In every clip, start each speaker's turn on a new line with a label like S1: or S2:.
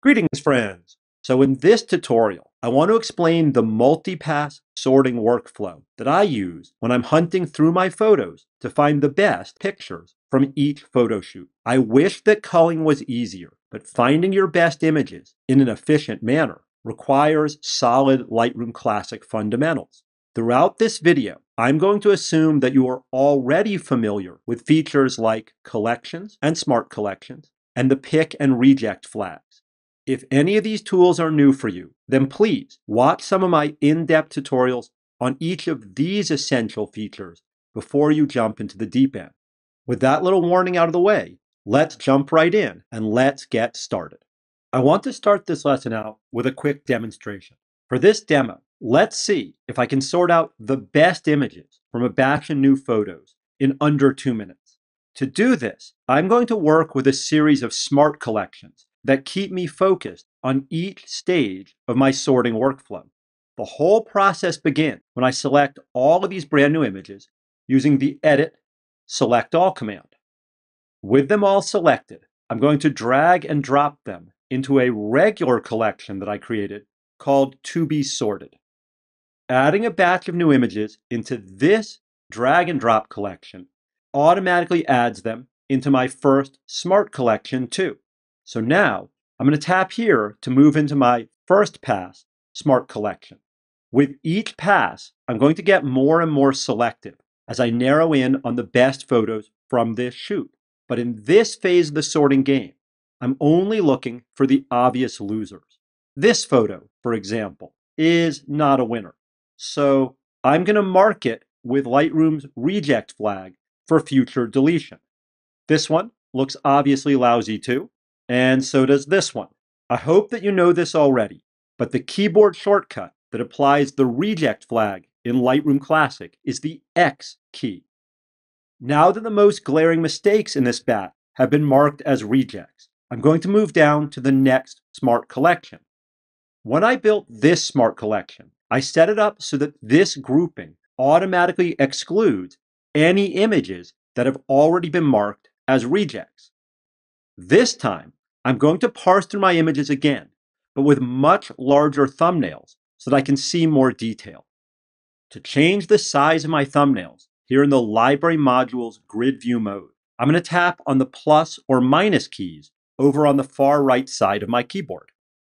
S1: Greetings, friends! So in this tutorial, I want to explain the multi-pass sorting workflow that I use when I'm hunting through my photos to find the best pictures from each photo shoot. I wish that culling was easier, but finding your best images in an efficient manner requires solid Lightroom Classic fundamentals. Throughout this video, I'm going to assume that you are already familiar with features like collections and smart collections and the pick and reject flags. If any of these tools are new for you, then please watch some of my in-depth tutorials on each of these essential features before you jump into the deep end. With that little warning out of the way, let's jump right in and let's get started. I want to start this lesson out with a quick demonstration. For this demo, let's see if I can sort out the best images from a batch of new photos in under 2 minutes. To do this, I'm going to work with a series of smart collections that keep me focused on each stage of my sorting workflow. The whole process begins when I select all of these brand new images using the Edit Select All command. With them all selected, I'm going to drag and drop them into a regular collection that I created called To Be Sorted. Adding a batch of new images into this drag and drop collection automatically adds them into my first smart collection too. So now I'm going to tap here to move into my first pass smart collection. With each pass, I'm going to get more and more selective as I narrow in on the best photos from this shoot. But in this phase of the sorting game, I'm only looking for the obvious losers. This photo, for example, is not a winner. So I'm going to mark it with Lightroom's reject flag for future deletion. This one looks obviously lousy too. And so does this one. I hope that you know this already, but the keyboard shortcut that applies the reject flag in Lightroom Classic is the X key. Now that the most glaring mistakes in this batch have been marked as rejects, I'm going to move down to the next smart collection. When I built this smart collection, I set it up so that this grouping automatically excludes any images that have already been marked as rejects. This time, I'm going to parse through my images again, but with much larger thumbnails so that I can see more detail. To change the size of my thumbnails, here in the Library Modules Grid View mode, I'm going to tap on the plus or minus keys over on the far right side of my keyboard.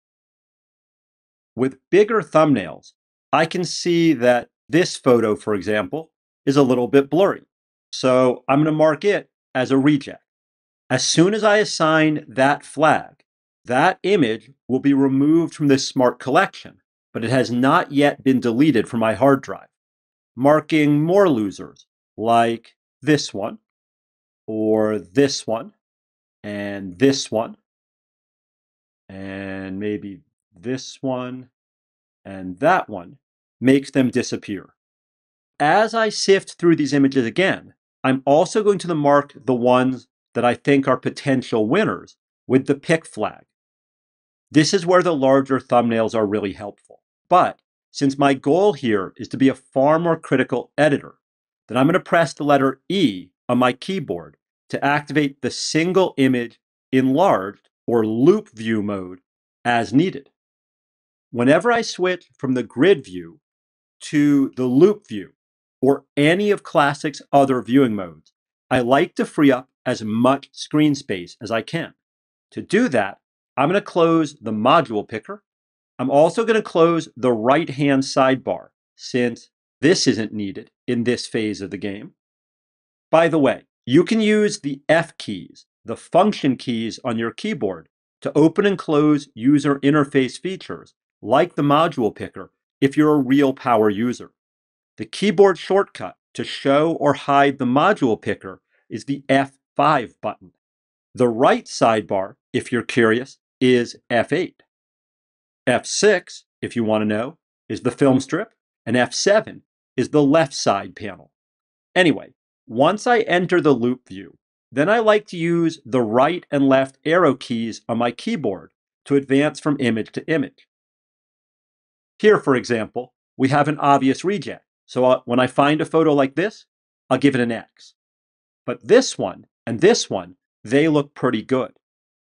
S1: With bigger thumbnails, I can see that this photo, for example, is a little bit blurry. So I'm going to mark it as a reject. As soon as I assign that flag, that image will be removed from this smart collection, but it has not yet been deleted from my hard drive, marking more losers like this one, or this one, and this one, and maybe this one, and that one, makes them disappear. As I sift through these images again, I'm also going to mark the ones that I think are potential winners with the pick flag. This is where the larger thumbnails are really helpful. But since my goal here is to be a far more critical editor, then I'm going to press the letter E on my keyboard to activate the single image enlarged or loop view mode as needed. Whenever I switch from the grid view to the loop view or any of Classic's other viewing modes, I like to free up as much screen space as I can. To do that, I'm going to close the module picker. I'm also going to close the right-hand sidebar since this isn't needed in this phase of the game. By the way, you can use the F keys, the function keys on your keyboard, to open and close user interface features like the module picker if you're a real power user. The keyboard shortcut to show or hide the module picker is the F5 button. The right sidebar, if you're curious, is F8. F6, if you want to know, is the film strip, and F7 is the left side panel. Anyway, once I enter the loop view, then I like to use the right and left arrow keys on my keyboard to advance from image to image. Here, for example, we have an obvious reject. So when I find a photo like this, I'll give it an X. But this one and this one, they look pretty good.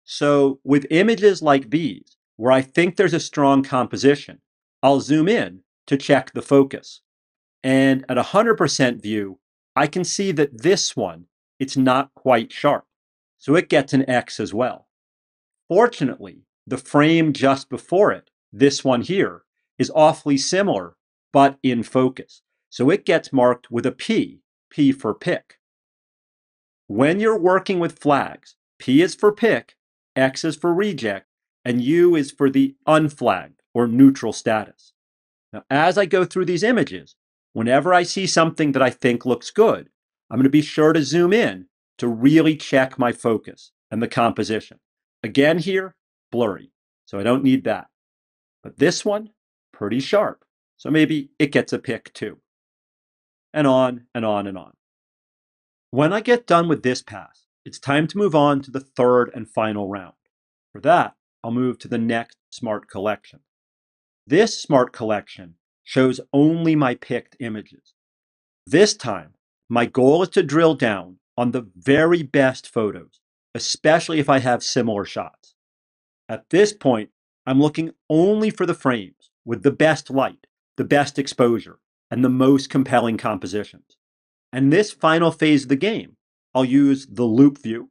S1: So with images like these, where I think there's a strong composition, I'll zoom in to check the focus. And at 100% view, I can see that this one, it's not quite sharp. So it gets an X as well. Fortunately, the frame just before it, this one here, is awfully similar, but in focus. So it gets marked with a P, P for pick. When you're working with flags, P is for pick, X is for reject, and U is for the unflagged or neutral status. Now, as I go through these images, whenever I see something that I think looks good, I'm going to be sure to zoom in to really check my focus and the composition. Again here, blurry, so I don't need that. But this one, pretty sharp, so maybe it gets a pick too. And on and on and on. When I get done with this pass, it's time to move on to the third and final round. For that, I'll move to the next smart collection. This smart collection shows only my picked images. This time, my goal is to drill down on the very best photos, especially if I have similar shots. At this point, I'm looking only for the frames with the best light, the best exposure, and the most compelling compositions. And this final phase of the game, I'll use the loop view,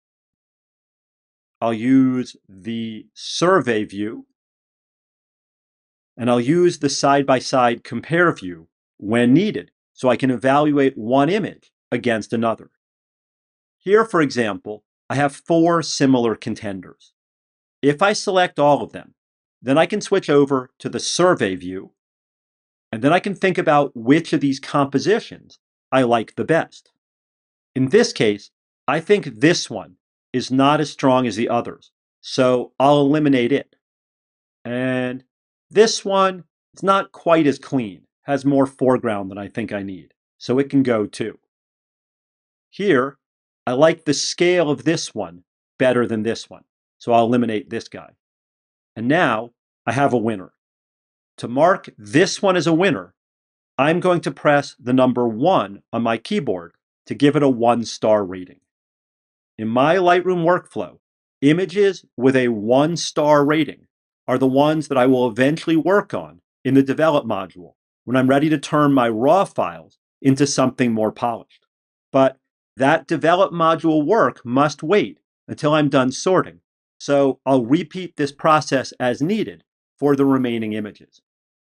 S1: I'll use the survey view, and I'll use the side-by-side compare view when needed, so I can evaluate one image against another. Here, for example, I have 4 similar contenders. If I select all of them, then I can switch over to the survey view, and then I can think about which of these compositions I like the best. In this case, I think this one is not as strong as the others, so I'll eliminate it. And this one, it's not quite as clean, has more foreground than I think I need, so it can go too. Here, I like the scale of this one better than this one, so I'll eliminate this guy. And now I have a winner. To mark this one as a winner, I'm going to press the number 1 on my keyboard to give it a 1-star rating. In my Lightroom workflow, images with a 1-star rating are the ones that I will eventually work on in the Develop module when I'm ready to turn my raw files into something more polished. But that Develop module work must wait until I'm done sorting, so I'll repeat this process as needed for the remaining images.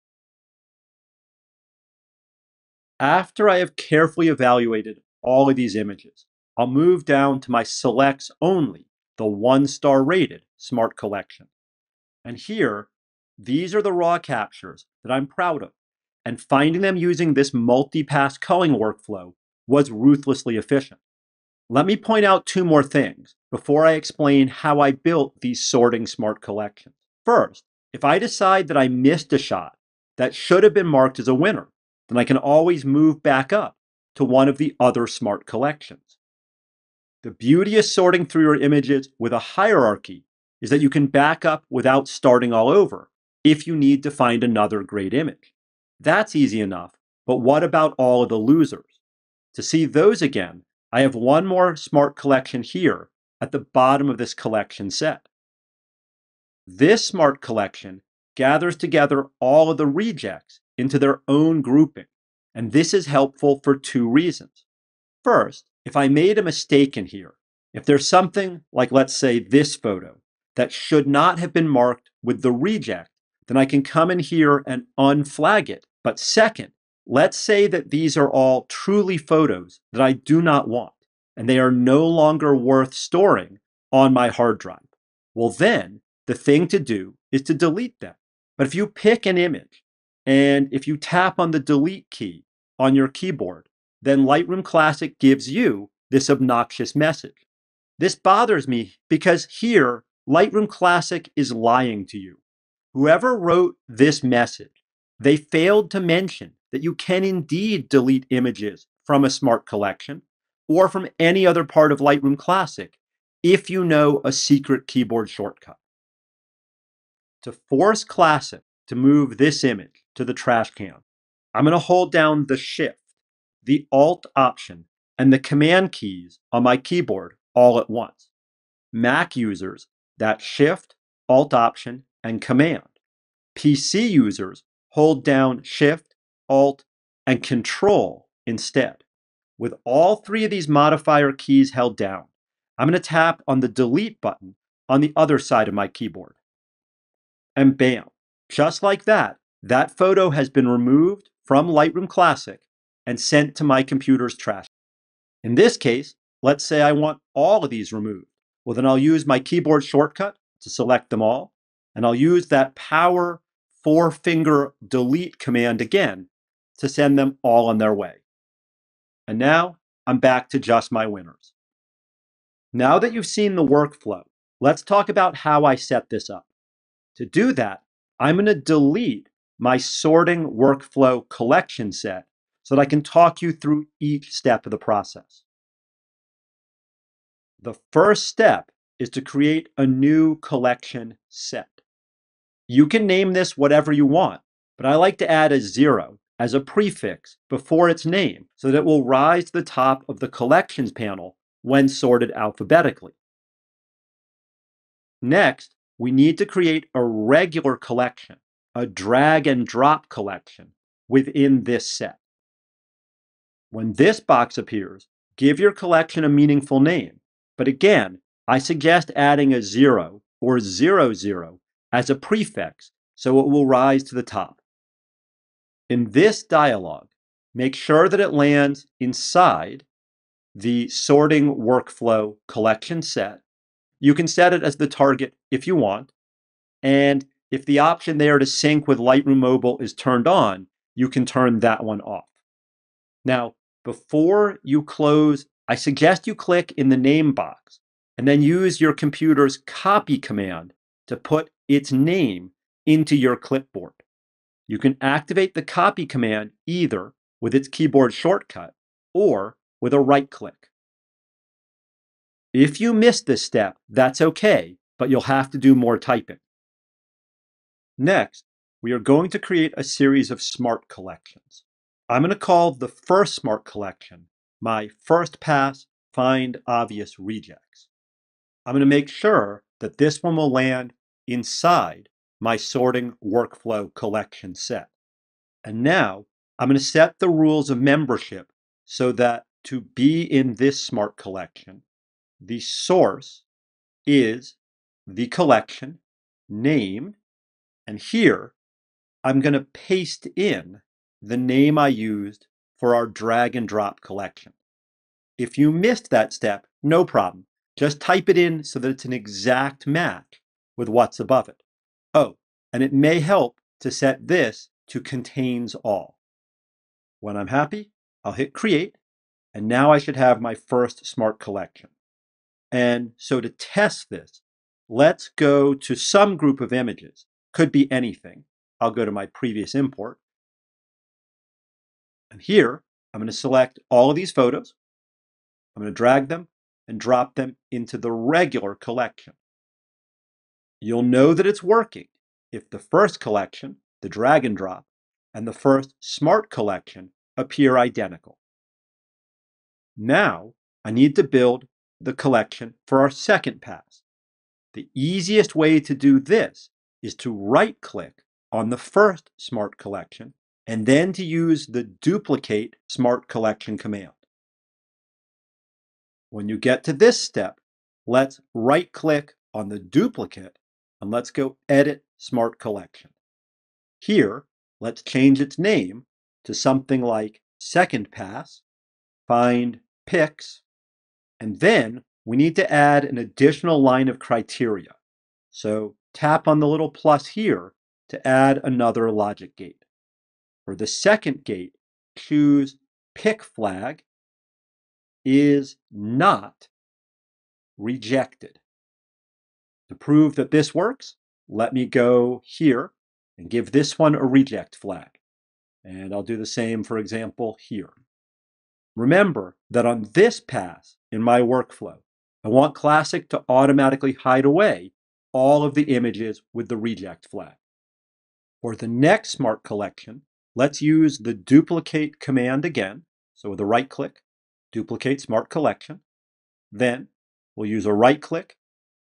S1: After I have carefully evaluated all of these images, I'll move down to my selects only, the 1-star rated smart collection. And here, these are the raw captures that I'm proud of, and finding them using this multi-pass culling workflow was ruthlessly efficient. Let me point out 2 more things before I explain how I built these sorting smart collections. First, if I decide that I missed a shot that should have been marked as a winner, then I can always move back up to one of the other smart collections. The beauty of sorting through your images with a hierarchy is that you can back up without starting all over if you need to find another great image. That's easy enough, but what about all of the losers? To see those again, I have one more smart collection here at the bottom of this collection set. This smart collection gathers together all of the rejects into their own grouping, and this is helpful for 2 reasons. First, if I made a mistake in here, if there's something like, let's say, this photo that should not have been marked with the reject, then I can come in here and unflag it. But second, let's say that these are all truly photos that I do not want, and they are no longer worth storing on my hard drive. Well, then the thing to do is to delete them. But if you pick an image and if you tap on the delete key on your keyboard, then Lightroom Classic gives you this obnoxious message. This bothers me because here, Lightroom Classic is lying to you. Whoever wrote this message, they failed to mention that you can indeed delete images from a smart collection or from any other part of Lightroom Classic if you know a secret keyboard shortcut. To force Classic to move this image to the trash can, I'm going to hold down the Shift, the Alt option, and the Command keys on my keyboard all at once. Mac users, that's Shift, Alt Option, and Command. PC users hold down Shift, Alt, and Control instead. With all three of these modifier keys held down, I'm going to tap on the Delete button on the other side of my keyboard. And bam, just like that, that photo has been removed from Lightroom Classic and sent to my computer's trash. In this case, let's say I want all of these removed. Well, then I'll use my keyboard shortcut to select them all, and I'll use that power 4-finger delete command again to send them all on their way. And now I'm back to just my winners. Now that you've seen the workflow, let's talk about how I set this up. To do that, I'm going to delete my sorting workflow collection set so that I can talk you through each step of the process. The first step is to create a new collection set. You can name this whatever you want, but I like to add a 0 as a prefix before its name so that it will rise to the top of the collections panel when sorted alphabetically. Next, we need to create a regular collection, a drag and drop collection within this set. When this box appears, give your collection a meaningful name. But again, I suggest adding a 0 or 00 as a prefix so it will rise to the top. In this dialog, make sure that it lands inside the sorting workflow collection set. You can set it as the target if you want. And if the option there to sync with Lightroom Mobile is turned on, you can turn that one off. Now, before you close, I suggest you click in the name box and then use your computer's copy command to put its name into your clipboard. You can activate the copy command either with its keyboard shortcut or with a right click. If you missed this step, that's okay, but you'll have to do more typing. Next, we are going to create a series of smart collections. I'm going to call the first smart collection my first pass find obvious rejects. I'm going to make sure that this one will land inside my sorting workflow collection set. And now I'm going to set the rules of membership so that to be in this smart collection, the source is the collection named, and here I'm going to paste in the name I used for our drag and drop collection. If you missed that step, no problem. Just type it in so that it's an exact match with what's above it. Oh, and it may help to set this to contains all. When I'm happy, I'll hit create, and now I should have my first smart collection. And so to test this, let's go to some group of images. Could be anything. I'll go to my previous import. And here, I'm going to select all of these photos. I'm going to drag them and drop them into the regular collection. You'll know that it's working if the first collection, the drag and drop, and the first smart collection appear identical. Now, I need to build the collection for our second pass. The easiest way to do this is to right-click on the first smart collection and then to use the duplicate smart collection command. When you get to this step, let's right-click on the duplicate and let's go edit smart collection. Here, let's change its name to something like second pass, find pics, and then we need to add an additional line of criteria. So tap on the little plus here to add another logic gate. For the second gate, choose pick flag is not rejected. To prove that this works, let me go here and give this one a reject flag. And I'll do the same, for example, here. Remember that on this pass in my workflow, I want Classic to automatically hide away all of the images with the reject flag. For the next smart collection, let's use the duplicate command again. So with a right click, duplicate smart collection. Then we'll use a right click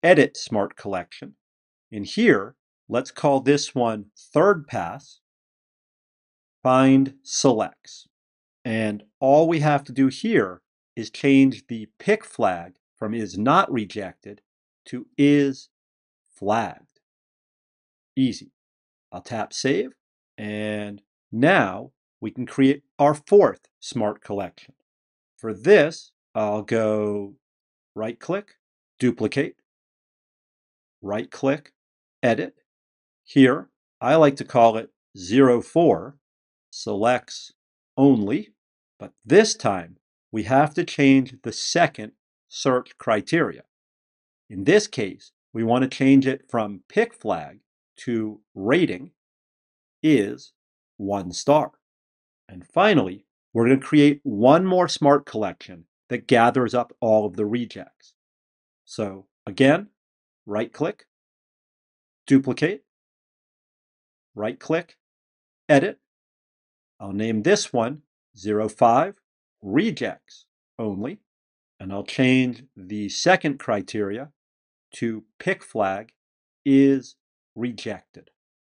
S1: Edit Smart Collection. In here, let's call this one Third Pass, Find Selects. And all we have to do here is change the pick flag from is not rejected to is flagged. Easy. I'll tap Save, and now we can create our fourth smart collection. For this, I'll go right-click, duplicate, right-click, edit. Here, I like to call it 04, selects only, but this time we have to change the second search criteria. In this case, we want to change it from pick flag to rating is 1 star. And finally, we're going to create one more smart collection that gathers up all of the rejects. So again, right-click, duplicate, right-click, edit. I'll name this one 05, rejects only, and I'll change the second criteria to pick flag is rejected.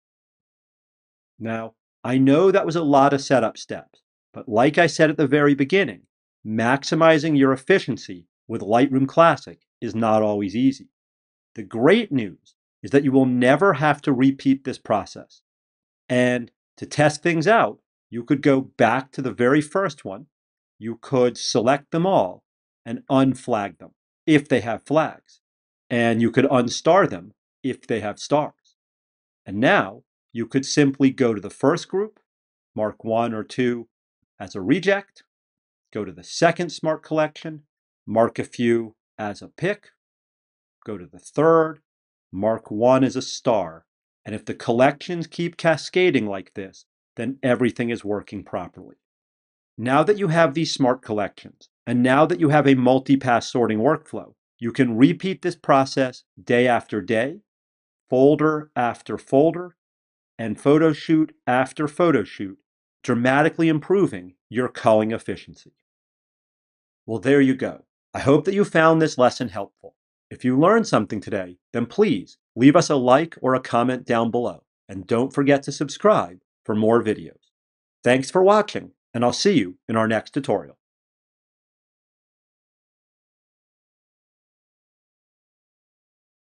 S1: Now, I know that was a lot of setup steps, but like I said at the very beginning, maximizing your efficiency with Lightroom Classic is not always easy. The great news is that you will never have to repeat this process. And to test things out, you could go back to the very first one, you could select them all and unflag them if they have flags, and you could unstar them if they have stars. And now you could simply go to the first group, mark 1 or 2 as a reject, go to the second smart collection, mark a few as a pick, go to the third, mark 1 as a star, and if the collections keep cascading like this, then everything is working properly. Now that you have these smart collections, and now that you have a multi-pass sorting workflow, you can repeat this process day after day, folder after folder, and photo shoot after photo shoot, dramatically improving your culling efficiency. Well, there you go. I hope that you found this lesson helpful. If you learned something today, then please leave us a like or a comment down below, and don't forget to subscribe for more videos. Thanks for watching, and I'll see you in our next tutorial.